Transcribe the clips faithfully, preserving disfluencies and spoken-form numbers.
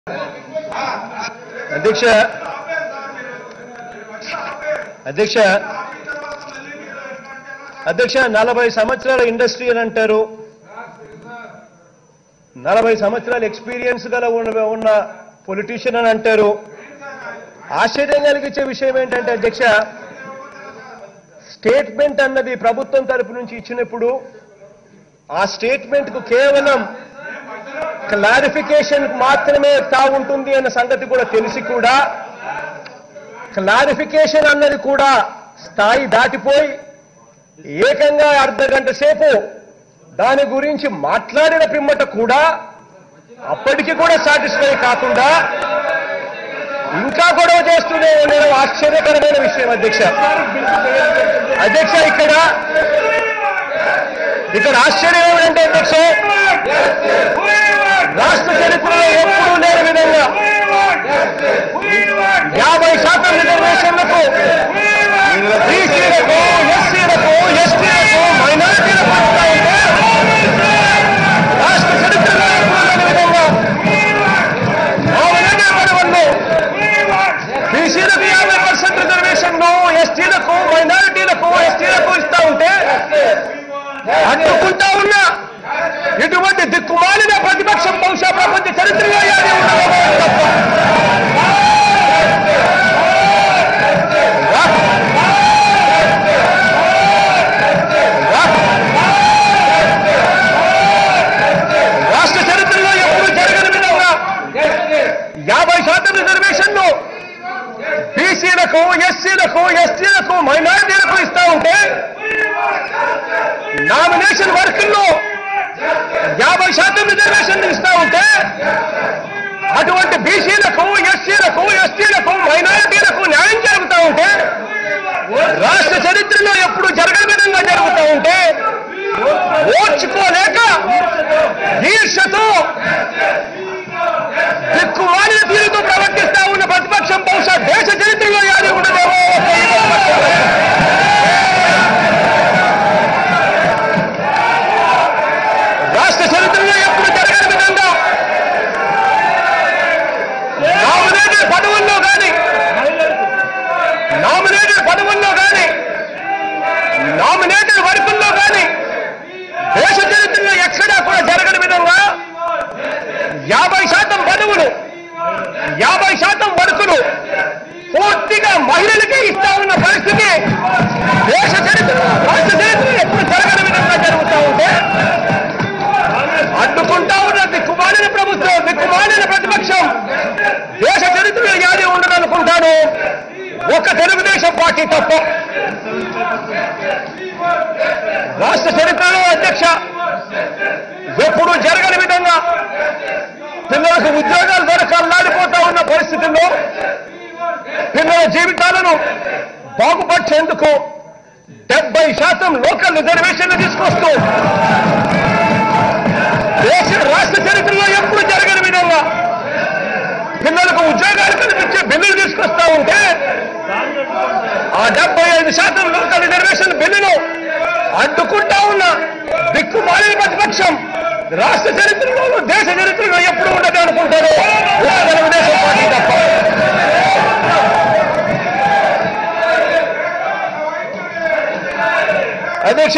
అధ్యక్ష అధ్యక్ష అధ్యక్ష నలభై సంవత్సరాల ఇండస్ట్రీ అని అంటారు. నలభై సంవత్సరాల ఎక్స్పీరియన్స్ గల ఉన్న పొలిటీషియన్ అని అంటారు. ఆశ్చర్యం కలిగించే విషయం ఏంటంటే అధ్యక్ష, స్టేట్మెంట్ అన్నది ప్రభుత్వం తరపు నుంచి ఇచ్చినప్పుడు ఆ స్టేట్మెంట్ కు కేవలం క్లారిఫికేషన్ మాత్రమే తాగుంటుంది అన్న సంగతి కూడా తెలిసి కూడా క్లారిఫికేషన్ అన్నది కూడా స్థాయి దాటిపోయి ఏకంగా అర్ధ గంట సేపు దాని గురించి మాట్లాడిన పిమ్మట కూడా అప్పటికి కూడా సాటిస్ఫై కాకుండా ఇంకా గొడవ చేస్తూనే ఉండడం ఆశ్చర్యకరమైన విషయం అధ్యక్ష. అధ్యక్ష ఇక్కడ ఇక్కడ ఆశ్చర్యం ఏమిటంటే అధ్యక్ష, రాష్ట్ర చరిత్రలో ఎప్పుడూ లేని విధంగా యాభై శాతం రిజర్వేషన్లకు బీసీలకు, ఎస్సీలకు, ఎస్టీలకు, మైనారిటీలకు ఇస్తా ఉంటే రాష్ట్ర చరిత్రలో ఎప్పుడూ లేని విధంగా నామినేటెడ్ పదవుల్లో బీసీలకు యాభై పర్సెంట్ రిజర్వేషన్లు, ఎస్టీలకు, మైనారిటీలకు, ఎస్టీలకు ఇస్తా ఉంటే అడ్డుకుంటా ఉన్నా ఇటువంటి దిక్కుమాలిన ప్రతిపక్షం బహుశా ప్రపంచ చరిత్రలో ఏది ఉండదు తప్ప రాష్ట్ర చరిత్రలో ఎప్పుడు జరగని విధంగా యాభై శాతం రిజర్వేషన్లు బీసీలకు, ఎస్సీలకు, ఎస్టీలకు, మైనారిటీలకు ఇస్తా ఉంటే నామినేషన్ వర్కుల్లో యాభై శాతం రిజర్వేషన్లు ఇస్తా ఉంటే అటువంటి బీసీలకు, ఎస్సీలకు, ఎస్టీలకు, మైనారిటీలకు న్యాయం జరుగుతూ ఉంటే రాష్ట్ర చరిత్రలో ఎప్పుడు జరగని విధంగా జరుగుతూ ఉంటే ఓర్చుకోలేక ఈర్షతో దిక్కుమాలిన తీరుతో ప్రవర్తిస్తా ఉన్న ప్రతిపక్షం బహుశా దేశ చరిత్రలో యాది ఉండదేమో. రాష్ట్ర చరిత్రలో ఎప్పుడు జరగని విధంగా నామినేటెడ్ పదవుల్లో కానీ నామినేటెడ్ పదవుల్లో కానీ నామినేటెడ్ వర్కుల్లో కానీ దేశ చరిత్రలో ఎక్కడా కూడా జరగని విధంగా యాభై శాతం పదవులు, యాభై శాతం వర్కులు పూర్తిగా మహిళలకే ఇస్తా ఉన్న పరిస్థితి దేశ చరిత్రలో, రాష్ట్ర చరిత్రలో ఎప్పుడు జరగని విధంగా జరుగుతూ ఉంటే అడ్డుకుంటా ఉన్న దిక్కుమాలిన ప్రభుత్వం, దిక్కుమాలిన ప్రతిపక్షం దేశ చరిత్రలో యాది ఉండదనుకుంటాను ఒక తెలుగుదేశం పార్టీ తప్ప. రాష్ట్ర చరిత్రలో అధ్యక్ష ఎప్పుడు జరగని విధంగా పిల్లలకు ఉద్యోగాలు దొరకాలలాడిపోతా ఉన్న పరిస్థితుల్లో పిల్లల జీవితాలను బాగుపరిచేందుకు డెబ్బై శాతం లోకల్ రిజర్వేషన్లు తీసుకొస్తూ దేశ రాష్ట్ర చరిత్రలో ఎప్పుడు జరగని విధంగా పిల్లలకు ఉద్యోగాలు కల్పించే బిల్లులు తీసుకొస్తా ఉంటే ఆ డెబ్బై ఐదు శాతం లోకల్ రిజర్వేషన్ బిల్లును అడ్డుకుంటా ఉన్న దిక్కుమాలిన ప్రతిపక్షం రాష్ట్ర చరిత్రలో, దేశ చరిత్రలో ఎప్పుడు ఉండదు అనుకుంటారు తెలుగుదేశం పార్టీ తప్ప. అధ్యక్ష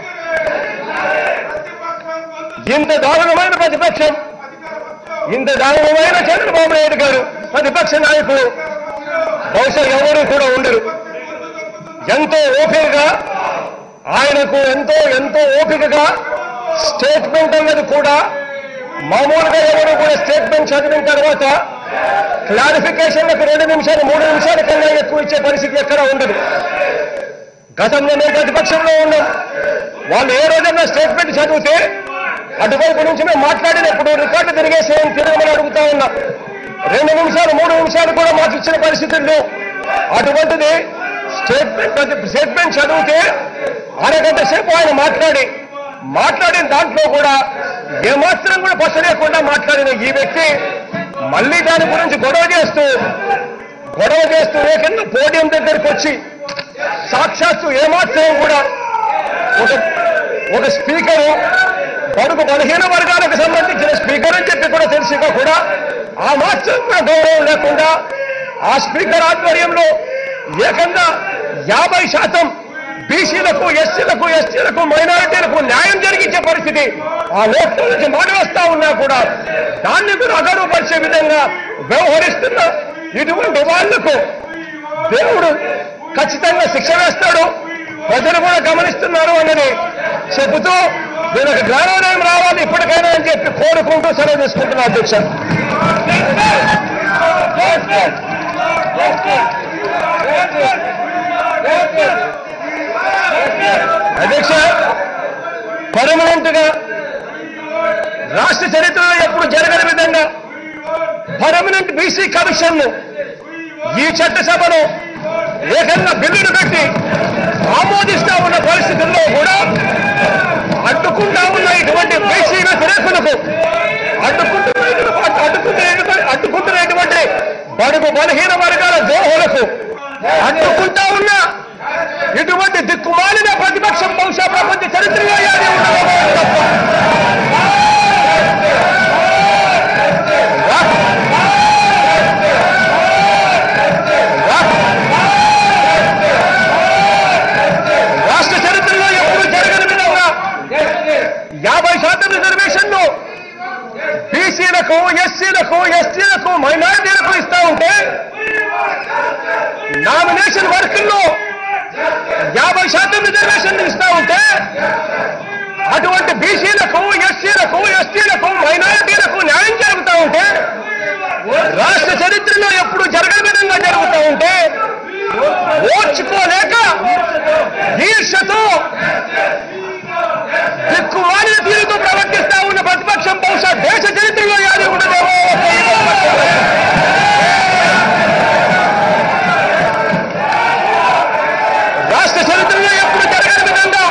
ఇంత దారుణమైన ప్రతిపక్షం, ఇంత దారుణమైన చంద్రబాబు నాయుడు గారు ప్రతిపక్ష నాయకులు బహుశా ఎవరు కూడా ఉండరు. ఎంతో ఓపికగా ఆయనకు ఎంతో ఎంతో ఓపికగా స్టేట్మెంట్ అన్నది కూడా మామూలుగా ఎవరు కూడా స్టేట్మెంట్ చదివిన తర్వాత క్లారిఫికేషన్లకు రెండు నిమిషాలు మూడు నిమిషాల కన్నా ఎక్కువ ఇచ్చే పరిస్థితి ఎక్కడా ఉండదు. గతంలో మేము ప్రతిపక్షంలో ఉన్నాం. వాళ్ళు ఏ రోజైనా స్టేట్మెంట్ చదివితే అటువైపు నుంచి మేము మాట్లాడినప్పుడు రికార్డు తిరిగేసి తిరగమని అడుగుతా ఉన్నా. రెండు నిమిషాలు మూడు నిమిషాలు కూడా మాకు ఇచ్చిన పరిస్థితుల్లో అటువంటిది స్టేట్మెంట్ స్టేట్మెంట్ చదివితే అరగంట సేపు ఆయన మాట్లాడి మాట్లాడిన దాంట్లో కూడా ఏమాత్రం కూడా పస లేకుండా మాట్లాడిన ఈ వ్యక్తి మళ్ళీ దాని గురించి గొడవ చేస్తూ గొడవ చేస్తూ ఏకన్నా పోడియం దగ్గరికి వచ్చి సాక్షాత్తు ఏమాత్రం కూడా ఒక ఒక స్పీకరు బడుగు బలహీన వర్గాలకు సంబంధించిన స్పీకర్ అని చెప్పి కూడా తెలిసిగా కూడా ఆ మాత్రం గౌరవం లేకుండా ఆ స్పీకర్ ఆధ్వర్యంలో ఏకంగా యాభై శాతం బీసీలకు ఎస్సీలకు ఎస్టీలకు మైనారిటీలకు న్యాయం జరిగించే పరిస్థితి ఆ లోక్సభ నుంచి మాట వస్తా ఉన్నా కూడా దాన్ని కూడా అగౌరవపరిచే విధంగా వ్యవహరిస్తున్న ఇటువంటి వాళ్లకు దేవుడు ఖచ్చితంగా శిక్ష వేస్తాడు, ప్రజలు కూడా గమనిస్తున్నారు అన్నది చెబుతూ దీనికి జ్ఞానోదయం రావాలి ఇప్పటికైనా అని చెప్పి కోరుకుంటూ సెలవు తీసుకుంటున్నా అధ్యక్ష. అధ్యక్ష, పర్మనెంట్ గా రాష్ట్ర చరిత్రలో ఎప్పుడు జరగని విధంగా పర్మనెంట్ బీసీ కమిషన్ ను ఈ చట్టసభలో ఏకంగా బిల్లును పెట్టి ఆమోదిస్తా ఉన్న పరిస్థితుల్లో కూడా అడ్డుకుంటా ఉన్న ఇటువంటి బీసీ వ్యతిరేకులకు అడ్డుకుంటున్న అడ్డుకుంటున్న అడ్డుకుంటున్నటువంటి బడుగు బలహీన వర్గాల ద్రోహులకు అడ్డుకుంటా ఉన్న ఇటువంటి దిక్కుమాలిన ప్రతిపక్షం బహుశా ప్రపంచ చరిత్రలో ఏది ఉండదు తప్ప రాష్ట్ర చరిత్రలో ఎప్పుడు జరగని విధంగా యాభై శాతం రిజర్వేషన్లు బీసీలకు ఎస్సీలకు ఎస్టీలకు మైనారిటీలకు ఇస్తా ఉంటే నామినేషన్ వర్కుల్లో యాభై శాతం రిజర్వేషన్లు ఇస్తా ఉంటే అటువంటి బీసీలకు ఎస్సీలకు ఎస్టీలకు మైనారిటీలకు న్యాయం జరుగుతూ ఉంటే రాష్ట్ర చరిత్రలో ఎప్పుడు జరగని విధంగా జరుగుతూ ఉంటే ఓర్చుకోలేక ఈర్షతో దిక్కుమాలిన తీరుతో ప్రవర్తిస్తా ఉన్న ప్రతిపక్షం బహుశా దేశ చరిత్రలో యాది ఉండదేమో. రాష్ట్ర చరిత్రలో ఎప్పుడు జరగని విధంగా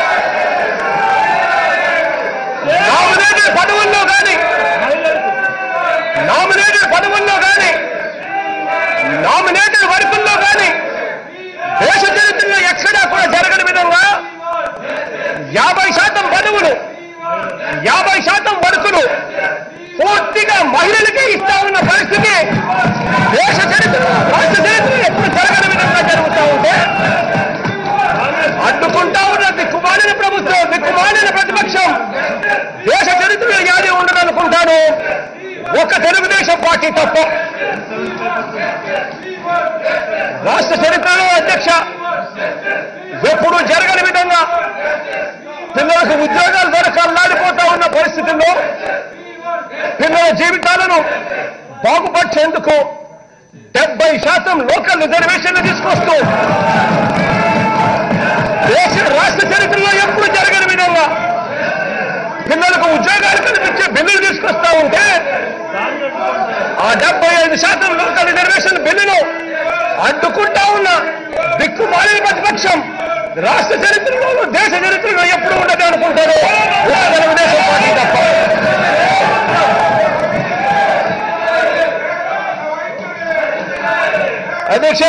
నామినేటెడ్ పదవుల్లో కానీ నామినేటెడ్ పదవుల్లో కానీ నామినేటెడ్ వర్కుల్లో కానీ దేశ చరిత్రలో ఎక్కడా కూడా జరగని విధంగా యాభై శాతం పదవులు యాభై శాతం వర్కులు పూర్తిగా మహిళలకే ఇస్తా ఉన్న పరిస్థితి దేశ చరిత్రలో రాష్ట్ర చరిత్రలో ఎప్పుడు జరగని విధంగా జరుగుతూ ఉంటే అడ్డుకుంటా ఉన్న దిక్కుమాలిన ప్రభుత్వం దిక్కుమాలిన ప్రతిపక్షం దేశ చరిత్రలో యాది ఉండదనుకుంటాను ఒక తెలుగుదేశం పార్టీ తప్ప. రాష్ట్ర చరిత్రలో అధ్యక్ష ఎప్పుడు జరగని విధంగా పిల్లలకు ఉద్యోగాలు దొరక అల్లాడిపోతా ఉన్న పరిస్థితుల్లో పిల్లల జీవితాలను బాగుపరిచేందుకు డెబ్బై శాతం లోకల్ రిజర్వేషన్లు తీసుకొస్తూ దేశ రాష్ట్ర చరిత్రలో ఎప్పుడు జరగని విధంగా పిల్లలకు ఉద్యోగాలు కల్పించే బిల్లులు తీసుకొస్తా ఉంటే ఆ డెబ్బై ఐదు శాతం లోకల్ రిజర్వేషన్ బిల్లును అడ్డుకుంటా ఉన్న దిక్కుమాలిన ప్రతిపక్షం రాష్ట్ర చరిత్రలోనూ దేశ చరిత్రలో ఎప్పుడు ఉండదు అనుకుంటారు తెలుగుదేశం పార్టీ తప్ప. అధ్యక్ష,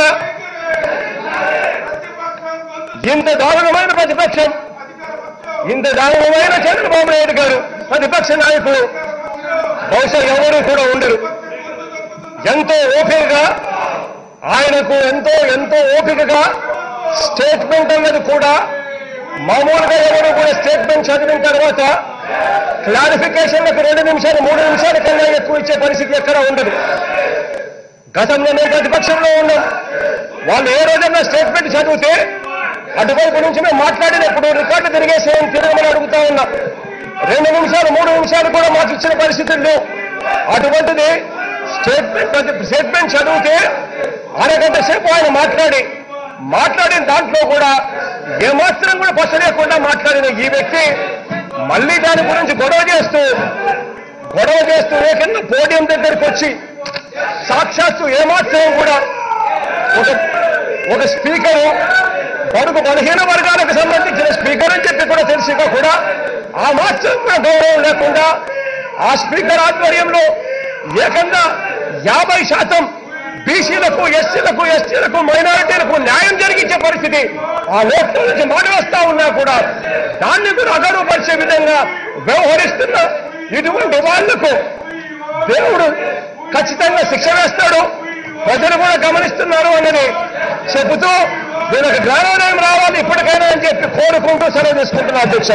ఇంత దారుణమైన ప్రతిపక్షం ఇంత దారుణమైన చంద్రబాబు నాయుడు గారు ప్రతిపక్ష నాయకులు బహుశా ఎవరూ కూడా ఉండరు. ఎంతో ఓపికగా ఆయనకు ఎంతో ఎంతో ఓపికగా స్టేట్మెంట్ అన్నది కూడా మామూలుగా ఎవరు కూడా స్టేట్మెంట్ చదివిన తర్వాత క్లారిఫికేషన్లకు రెండు నిమిషాలు మూడు నిమిషాల కన్నా ఎక్కువ ఇచ్చే పరిస్థితి ఎక్కడ ఉండదు. గతంలో మేము ప్రతిపక్షంలో ఉన్నాం, వాళ్ళు ఏ రోజైనా స్టేట్మెంట్ చదివితే అటువైపు నుంచి మేము మాట్లాడినప్పుడు రికార్డు తిరిగేసేయని తిరగమని అడుగుతా ఉన్నాం. రెండు నిమిషాలు మూడు నిమిషాలు కూడా మాకు ఇచ్చిన పరిస్థితుల్లో అటువంటిది స్టేట్మెంట్ స్టేట్మెంట్ చదివితే అరగంట సేపు ఆయన మాట్లాడి మాట్లాడిన దాంట్లో కూడా ఏమాత్రం కూడా పస లేకుండా మాట్లాడిన ఈ వ్యక్తి మళ్ళీ దాని గురించి గొడవ చేస్తూ గొడవ చేస్తూ ఏకన్నా పోడియం దగ్గరికి వచ్చి సాక్షాత్తు ఏమాత్రం కూడా ఒక ఒక స్పీకరు బడుగు బలహీన వర్గాలకు సంబంధించిన స్పీకర్ అని చెప్పి కూడా తెలిసిగా కూడా ఆ మాత్రం గౌరవం లేకుండా ఆ స్పీకర్ ఆధ్వర్యంలో ఏకంగా యాభై శాతం బీసీలకు ఎస్సీలకు ఎస్టీలకు మైనారిటీలకు న్యాయం జరిగించే పరిస్థితి ఆ లోక్సభ నుంచి మారి వస్తా ఉన్నా కూడా దాన్ని కూడా అగౌరవపరిచే విధంగా వ్యవహరిస్తున్న ఇటువంటి వాళ్లకు దేవుడు ఖచ్చితంగా శిక్ష వేస్తాడు, ప్రజలు కూడా గమనిస్తున్నారు అన్నది చెబుతూ దీనికి జ్ఞానోదయం రావాలి ఇప్పటికైనా అని చెప్పి కోరుకుంటూ సెలవు తీసుకుంటున్నా అధ్యక్ష.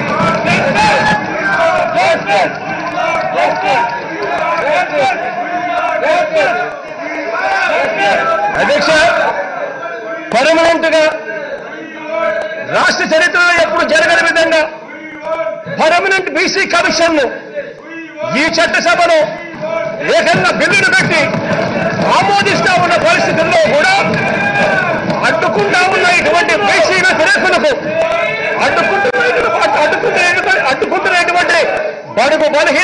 అధ్యక్ష, పర్మనెంట్ గా రాష్ట్ర చరిత్రలో ఎప్పుడు జరగని విధంగా పర్మనెంట్ బీసీ కమిషన్ ను ఈ చట్టసభలో ఏకంగా బిల్లును పెట్టి ఆమోదిస్తా ఉన్న పరిస్థితుల్లో కూడా అడ్డుకుంటా ఉన్న ఇటువంటి బీసీ వ్యతిరేకులకు అడ్డుకుంటున్న అడ్డుకుంటున్న అడ్డుకుంటున్నటువంటి బడుగు బలహీన